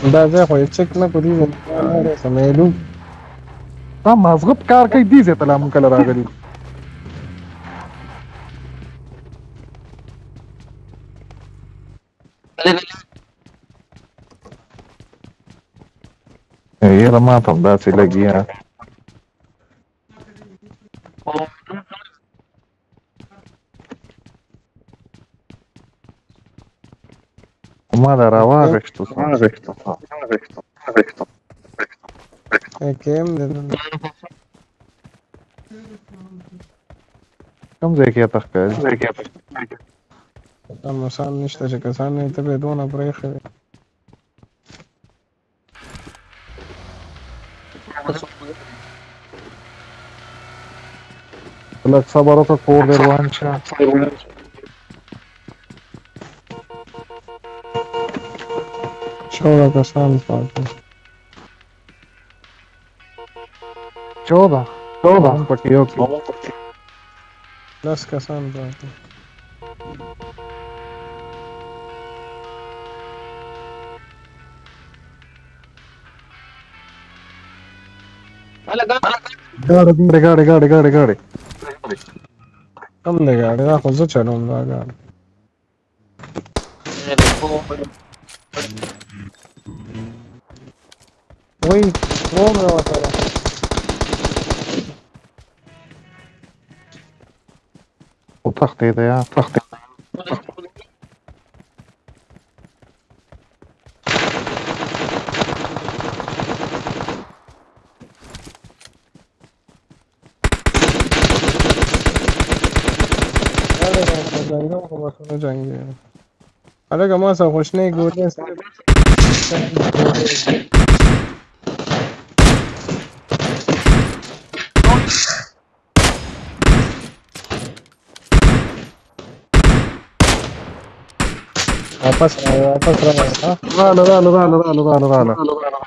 دا ځای خو یې چک نه په دې ځای سمیلو دا مازغه په کار کوي دې ځای ته لا مونږ کله راغلي یاره ما ته هم داسې لګي ما دا راواغېښتو کېم دی کوم ځای کې یې ښکاري مسان نشته چې کسان یې ته به دونه پرېښی وي لږ صبر وکړه کور دې روان شه شوړه کسان پاتې 14 هم پکې یو کې 10 کسان پاتې ګاډي کم دی ګاډي دا خو زه چلوم دا ګاډي وای ومه وسره وتختې ده یا تختې جنگی الګا ما سره خوشنه ګولې واپس راغله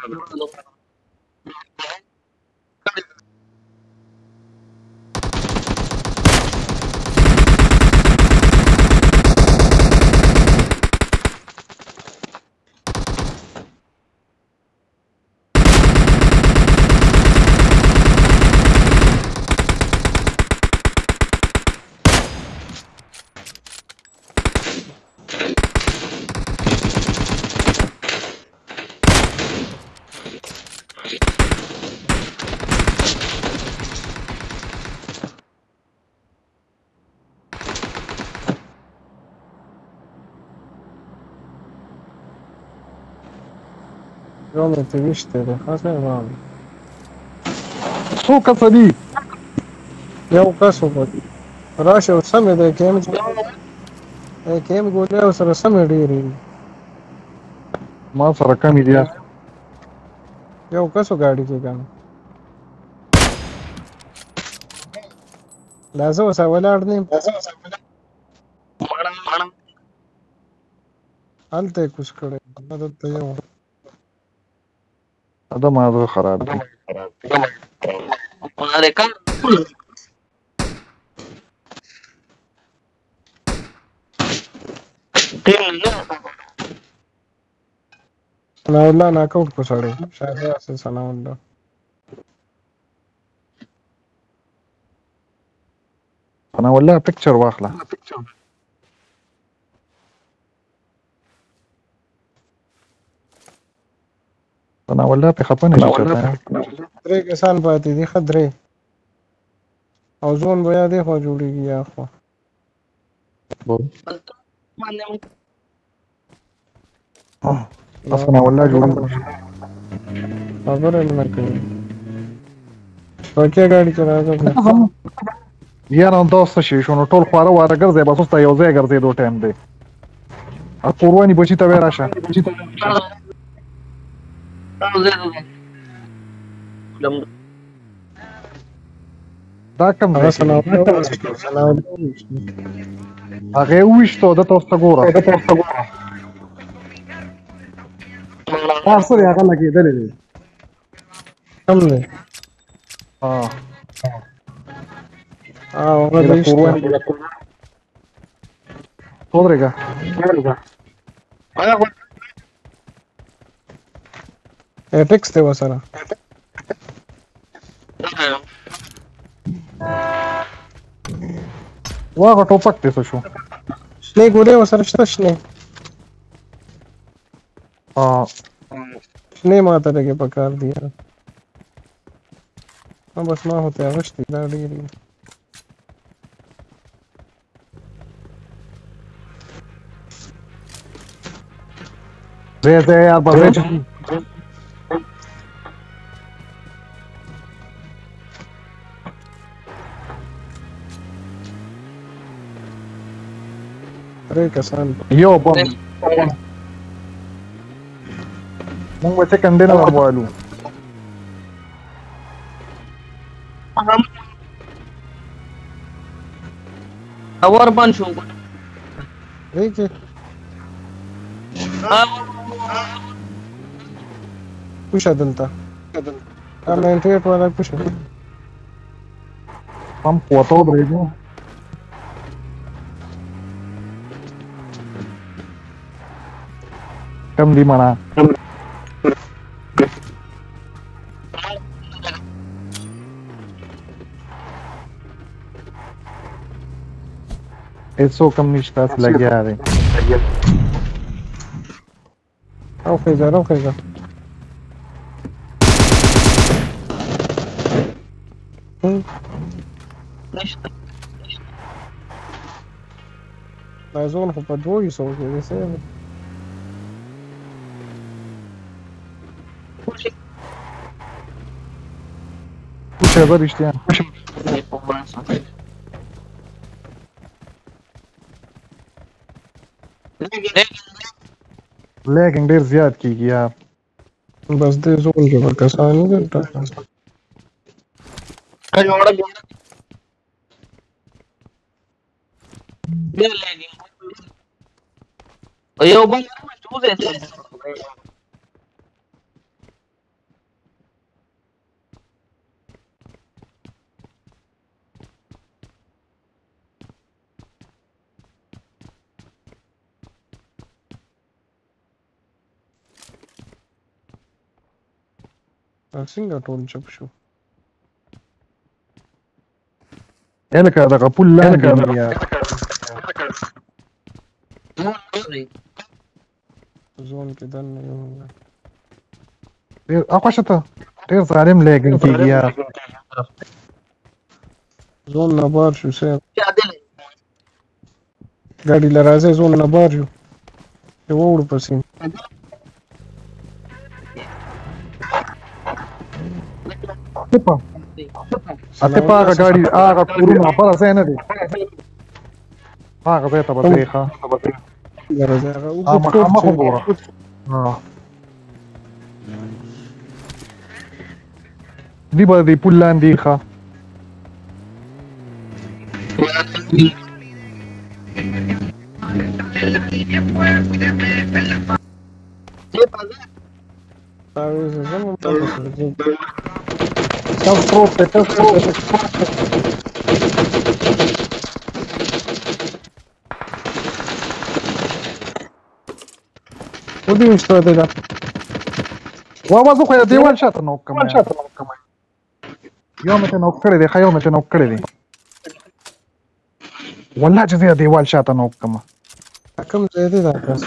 Rome, te viste, dejaste de Rome. څو کسه دي یو کس وکړي راشه او سمې دی کېم ګولې او سره سمې ډېرې دي ما سره کمې دي یو کس ګاډي کې کنه دا زه اوس ولاړ نه یم هلته یې کوز کړی دلته یو دا مازغه خراب دي ثناء الله ناکاوټ کو سړی شاید اسه ثناء الله ثناء الله پکچر واخله ثناء الله په خپنه شي درې کسان پاتې دي خدرې او ځون بیا دې خو جوړیږي یا خو ثناء الله جوړیږي خبره نه کوي پکې ګاډي چلاځه یاره دوست شي شنو ټول خواره واره ګرځي بس اوس ته یو ځای ګرځېدو ټایم دی ا قرباني بچی ته راشه دا کوم ځای هغه وښتو د تاسو ګوره تاسو یې هغه لګېدلې دي کم دی هغه دې Podrega. اټیکس ته وسره واغه ټوپک دې څه شو شنه ګولې وسره شته شنه شنه ماته لګي پکار دی بس ما هوته غشتي دا ډېری زه یار بازار درې کسان یو بم مونږ به څه کنډینر وایو اور بند شو دی کې پوشه دلته 98 والا پوشه هم کوته درېږي کم دی مانا ایسو کم نشتا لګیا دی او خیزه نشته دا زون خو په دوه یې سو کې دی سه پوشه به رښتیا لیکن ډیر زیات کیږي یار بس دې زون کې به کسان نه دلته جوړه بیا لګي یو بل څه وځي څنګه ټول چپ شو الکه دغه پول لاندې یار زون کې دنه یو ډیر اخوشته ډیر ظالم لیکن کیږي یار زون نه بار شو سه ګاډي لرازه زون نه بار شو یو وړ پسې اته پاګه ګاډي هغه کورونه پر ځای نه دی هغه ځای ته به ځې ښه مخامخ وګوره دی به دی پول لاندې ښه ودي مستوى ده وابا خو دیوال شاته نو کوم یو مته نو کړی دی خیو مته نو کړی دی والله چې دیوال شاته نو کوم ځای دی دا کس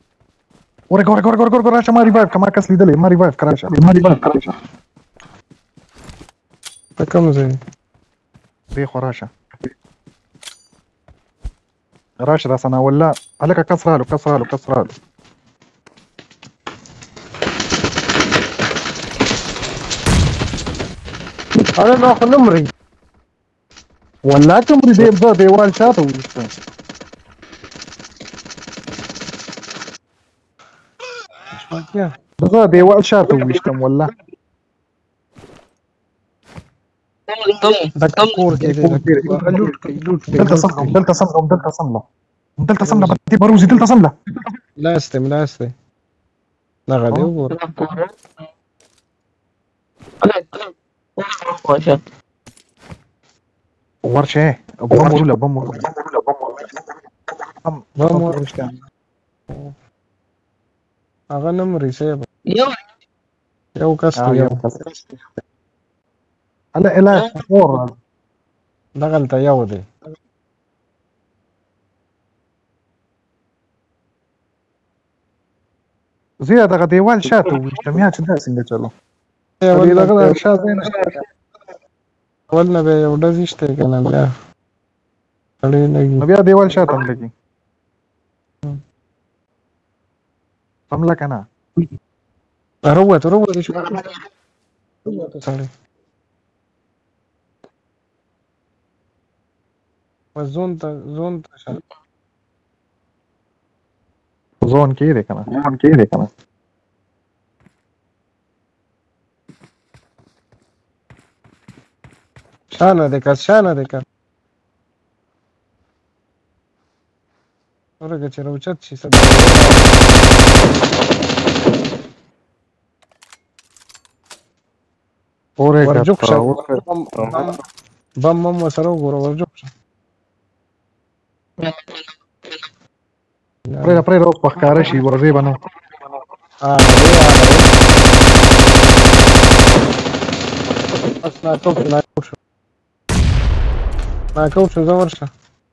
ګوره راشه ما ریوایو کما کس لیدلې ما ریوایو کراشه په کوم ځای دی خو راشه راسنه والله هلکه کس رالو انا ناخذ نمري والله تمري دیوال شاته وشته دغه دیوال شاته وشتم والله دغه کور کې دی لوټ دلته سمله بدي بروزي دلته سمله لاسته دغه دی وګوره ورشه بم هغه نمرې سیب یو کس دی یو الا الا اور دغلته یو دی زیاده دغه دیوال شاته وشتم یا چې دا څنګه چلو ول دغه شاته نه ول نه به یو ډز شته کنه بیا سړی لګي بیا دیوال شاته هم لګي حمله کنه روته شو سړی زون ته زون کې دی کنه شانه ده که ورګه چې روچت شي سبا اورې ورجوک شه ورجوک بم مم سره وګوره ورجوک شه پرې روز په ښکاره شي ورځې بنو بس ناکوت شو زه ورشه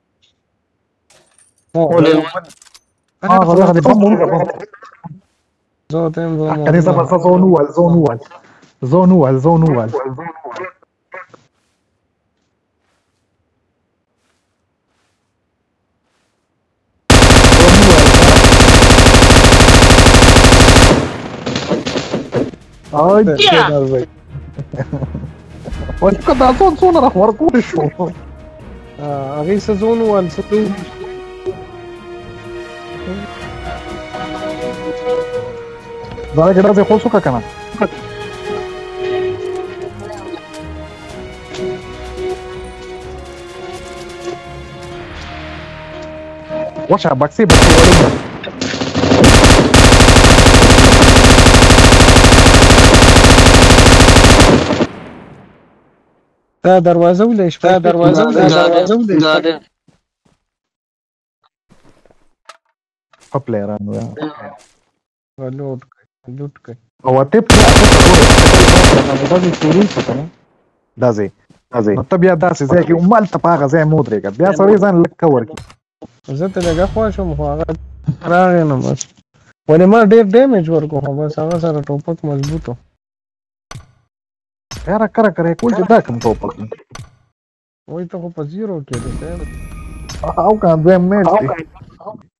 هغه دې بم زه ته هم کني زبر زون وال Ay, وای که دا ځون څونه را ورکوټ شو هغې څه ځون وویل څه دا کې ډزې خو څوکه که نه وشه بکسې وړي دا دروازه ولې شپه دروازه ولې خپلېران لوټ کړ او ته په داسې شروع کړه داسې نو ته بیا داسې ځای کې مال ته په هغه ځای مو درېږه بیا سړی ځان لږ کور کړي زه ته لږه خوا شوم خو هغه راغی نو بس ولې ما ډېر ډیمیج ورکړو خو بس هغه سره ټوپک مضبوط و یاره کره کول چې دا کوم ټوپک وایي ته خو په زیرو کې دی او که دویم میچ دی